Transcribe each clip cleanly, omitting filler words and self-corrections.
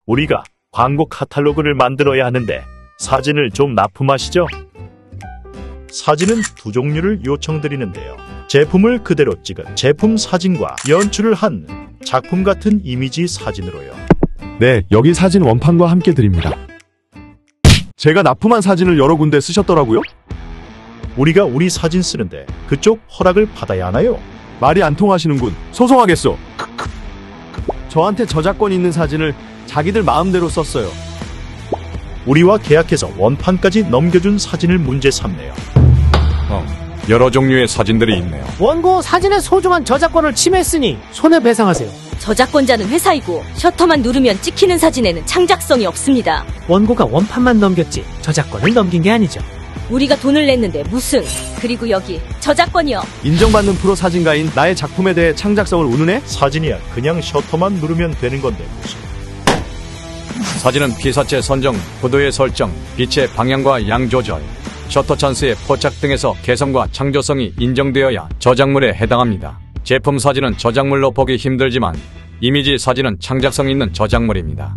우리가 광고 카탈로그를 만들어야 하는데 사진을 좀 납품하시죠? 사진은 두 종류를 요청드리는데요. 제품을 그대로 찍은 제품 사진과 연출을 한 작품 같은 이미지 사진으로요. 네, 여기 사진 원판과 함께 드립니다. 제가 납품한 사진을 여러 군데 쓰셨더라고요? 우리가 우리 사진 쓰는데 그쪽 허락을 받아야 하나요? 말이 안 통하시는군. 소송하겠소. 저한테 저작권 있는 사진을 자기들 마음대로 썼어요. 우리와 계약해서 원판까지 넘겨준 사진을 문제 삼네요. 여러 종류의 사진들이 있네요. 원고 사진의 소중한 저작권을 침해했으니 손해배상하세요. 저작권자는 회사이고 셔터만 누르면 찍히는 사진에는 창작성이 없습니다. 원고가 원판만 넘겼지 저작권을 넘긴 게 아니죠. 우리가 돈을 냈는데 무슨, 그리고 여기 저작권이요. 인정받는 프로 사진가인 나의 작품에 대해 창작성을 운운해? 사진이야 그냥 셔터만 누르면 되는 건데 무슨. 사진은 피사체 선정, 구도의 설정, 빛의 방향과 양 조절, 셔터 찬스의 포착 등에서 개성과 창조성이 인정되어야 저작물에 해당합니다. 제품 사진은 저작물로 보기 힘들지만 이미지 사진은 창작성 있는 저작물입니다.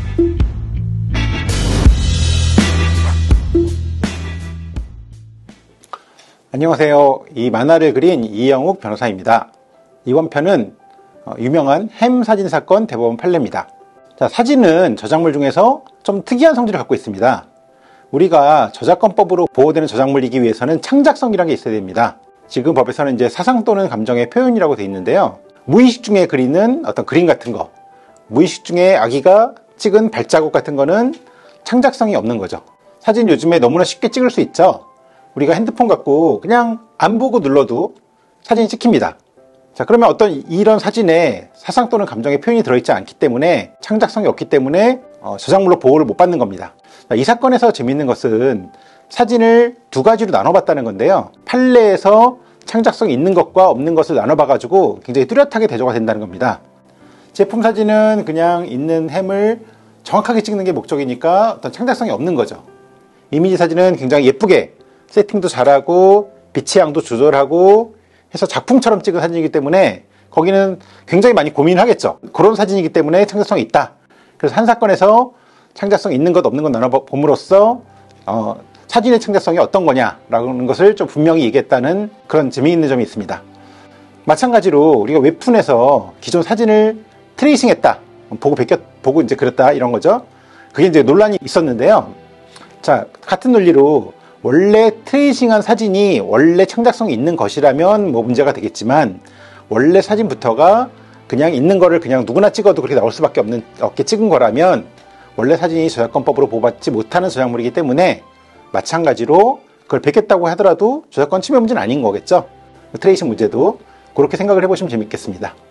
안녕하세요. 이 만화를 그린 이영욱 변호사입니다. 이번 편은 유명한 햄 사진 사건 대법원 판례입니다. 자, 사진은 저작물 중에서 좀 특이한 성질을 갖고 있습니다. 우리가 저작권법으로 보호되는 저작물이기 위해서는 창작성이라는 게 있어야 됩니다. 지금 법에서는 이제 사상 또는 감정의 표현이라고 되어 있는데요. 무의식 중에 그리는 어떤 그림 같은 거, 무의식 중에 아기가 찍은 발자국 같은 거는 창작성이 없는 거죠. 사진 요즘에 너무나 쉽게 찍을 수 있죠. 우리가 핸드폰 갖고 그냥 안 보고 눌러도 사진이 찍힙니다. 자, 그러면 어떤 이런 사진에 사상 또는 감정의 표현이 들어있지 않기 때문에 창작성이 없기 때문에 저작물로 보호를 못 받는 겁니다. 자, 이 사건에서 재미있는 것은 사진을 두 가지로 나눠봤다는 건데요. 판례에서 창작성이 있는 것과 없는 것을 나눠봐가지고 굉장히 뚜렷하게 대조가 된다는 겁니다. 제품 사진은 그냥 있는 햄을 정확하게 찍는 게 목적이니까 어떤 창작성이 없는 거죠. 이미지 사진은 굉장히 예쁘게 세팅도 잘하고 빛의 양도 조절하고 해서 작품처럼 찍은 사진이기 때문에 거기는 굉장히 많이 고민을 하겠죠. 그런 사진이기 때문에 창작성이 있다. 그래서 한 사건에서 창작성 있는 것 없는 것 나눠봄으로써 사진의 창작성이 어떤 거냐라는 것을 좀 분명히 얘기했다는 그런 재미있는 점이 있습니다. 마찬가지로 우리가 웹툰에서 기존 사진을 트레이싱했다, 보고 이제 그렸다 이런 거죠. 그게 이제 논란이 있었는데요. 자, 같은 논리로 원래 트레이싱한 사진이 원래 창작성이 있는 것이라면 뭐 문제가 되겠지만 원래 사진부터가 그냥 있는 거를 그냥 누구나 찍어도 그렇게 나올 수밖에 없게 찍은 거라면 원래 사진이 저작권법으로 보호받지 못하는 저작물이기 때문에 마찬가지로 그걸 베꼈다고 하더라도 저작권 침해 문제는 아닌 거겠죠. 트레이싱 문제도 그렇게 생각을 해보시면 재밌겠습니다.